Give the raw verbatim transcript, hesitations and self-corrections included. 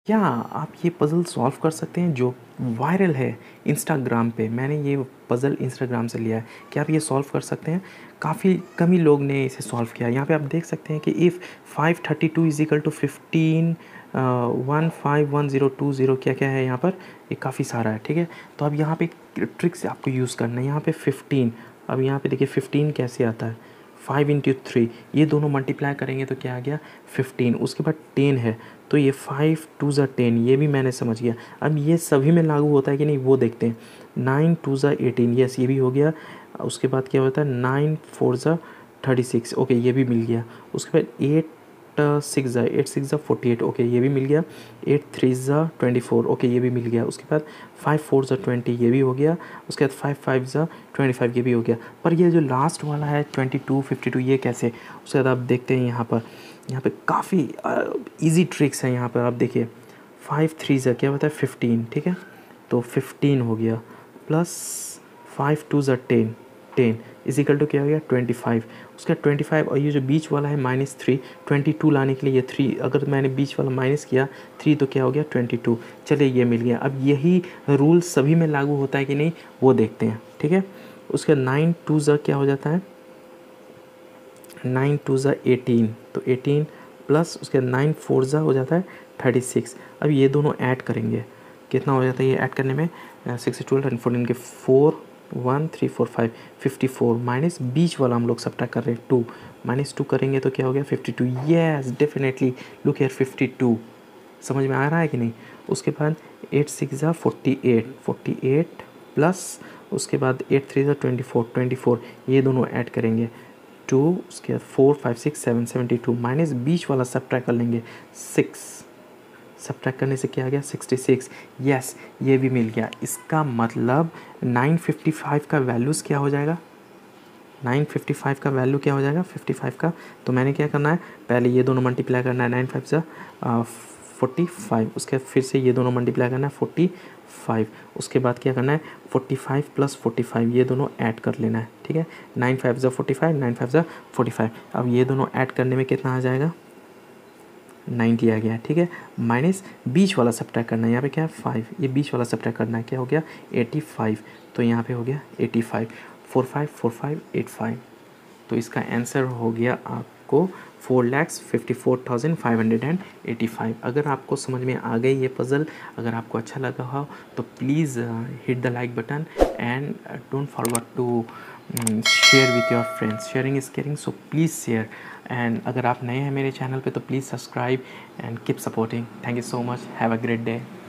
क्या आप ये पज़ल सॉल्व कर सकते हैं जो वायरल है इंस्टाग्राम पे? मैंने ये पज़ल इंस्टाग्राम से लिया है। क्या आप ये सॉल्व कर सकते हैं? काफ़ी कम ही लोग ने इसे सॉल्व किया है। यहाँ पे आप देख सकते हैं कि if five thirty two is equal to fifteen one five one zero two zero क्या-क्या है यहाँ पर? ये काफ़ी सारा है, ठीक है? तो अब यहाँ पे ट्रिक से आपको यूज़ करना है। यहाँ पे फिफ्टीन, अब यहाँ पे देखिए फिफ्टीन कैसे आता है? फाइव इंटू थ्री, ये दोनों मल्टीप्लाई करेंगे तो क्या आ गया? फिफ्टीन। उसके बाद टेन है, तो ये फाइव टू ज़ा टेन, ये भी मैंने समझ गया। अब ये सभी में लागू होता है कि नहीं वो देखते हैं। नाइन टू ज़ा एटीन, यस ये भी हो गया। उसके बाद क्या होता है? नाइन फोर ज़ा थर्टी सिक्स, ओके ये भी मिल गया। उसके बाद एट सिक्स ज़ा एट सिक्स ज़ा फोर्टी एट, ओके ये भी मिल गया। एट थ्री ज़ा ट्वेंटी फोर, ओके ये भी मिल गया। उसके बाद फाइव फोर ज़ा ट्वेंटी, ये भी हो गया। उसके बाद फाइव फाइव ज़ा ट्वेंटी फाइव, ये भी हो गया। पर ये जो लास्ट वाला है ट्वेंटी टू फिफ्टी टू, ये कैसे? उसके बाद आप देखते हैं यहाँ पर, यहाँ पे काफ़ी इजी ट्रिक्स हैं। यहाँ पर आप देखिए, फाइव थ्री ज़ा क्या होता है? फिफ्टीन, ठीक है? तो फिफ्टीन हो गया, प्लस फाइव टू ज़ा ten, ten is equal to क्या हो गया? Twenty five. उसका ट्वेंटी फाइव, और ये जो बीच वाला है माइनस थ्री, ट्वेंटी टू लाने के लिए ये थ्री, अगर मैंने बीच वाला माइनस किया थ्री तो क्या हो गया? Twenty two. चलिए ये मिल गया। अब यही रूल सभी में लागू होता है कि नहीं वो देखते हैं, ठीक है? उसके नाइन टू ज़ा क्या हो जाता है? नाइन टू ज़ा एटीन, तो एटीन प्लस उसके नाइन फोर ज़ा हो जाता है थर्टी सिक्स। अब ये दोनों ऐड करेंगे, कितना हो जाता है ये ऐड करने में? सिक्स ट्वेल्व एंड फोर्टीन के four one three four five, fifty four minus बीच वाला हम लोग सब्ट्रैक्ट कर रहे हैं टू, माइनस टू करेंगे तो क्या हो गया? Fifty two. Yes definitely, look here fifty two. समझ में आ रहा है कि नहीं? उसके बाद एट सिक्स ज़ा forty eight, forty eight plus उसके बाद एट थ्री ज़ा ट्वेंटी फोर, ट्वेंटी फोर, ये दोनों ऐड करेंगे टू, उसके बाद four five six seven seventy two, minus बीच वाला सब्ट्रैक्ट कर लेंगे सिक्स, सब्ट्रैक्ट करने से क्या आ गया? Sixty six. यस ये भी मिल गया। इसका मतलब नाइन फिफ्टी फाइव का वैल्यूज़ क्या हो जाएगा? नाइन फिफ्टी फाइव का वैल्यू क्या हो जाएगा? फिफ्टी फाइव का। तो मैंने क्या करना है? पहले ये दोनों मल्टीप्लाई करना है, नाइन फाइव ज़ा फोर्टी फाइव, उसके बाद फिर से ये दोनों मल्टीप्लाई करना है फोर्टी फाइव, उसके बाद क्या करना है? Forty five plus forty five, ये दोनों ऐड कर लेना है, ठीक है? नाइन फाइव ज़ा फोर्टी फाइव, नाइन फाइव ज़ा फोर्टी फाइव। अब ये दोनों ऐड करने में कितना आ जाएगा? नाइन्टी आ गया, ठीक है? माइनस बीच वाला सब्ट्रैक्ट करना है, यहाँ पे क्या है? फाइव, ये बीच वाला सब्ट्रैक्ट करना है, क्या हो गया? एटी फाइव, तो यहाँ पे हो गया eighty five, four five four five eight five. तो इसका आंसर हो गया आपको four lakhs fifty four thousand five hundred and eighty five. अगर आपको समझ में आ गई ये पज़ल, अगर आपको अच्छा लगा हो तो please hit the like button and don't forget to share with your friends. Sharing is caring, so please share. And अगर आप नए हैं मेरे चैनल पे तो please subscribe and keep supporting. Thank you so much, have a great day.